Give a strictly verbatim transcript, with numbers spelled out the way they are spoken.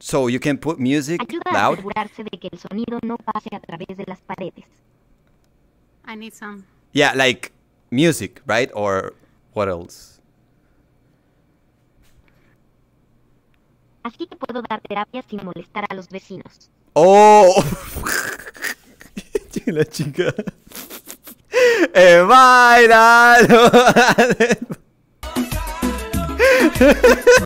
So you can put music Ayuda a loud? asegurarse de que el sonido no pase a través de las paredes. I need some. Yeah, like music, right? Or what else? Así que puedo dar terapia sin molestar a los vecinos. Oh, la chica. Eh, bailalo.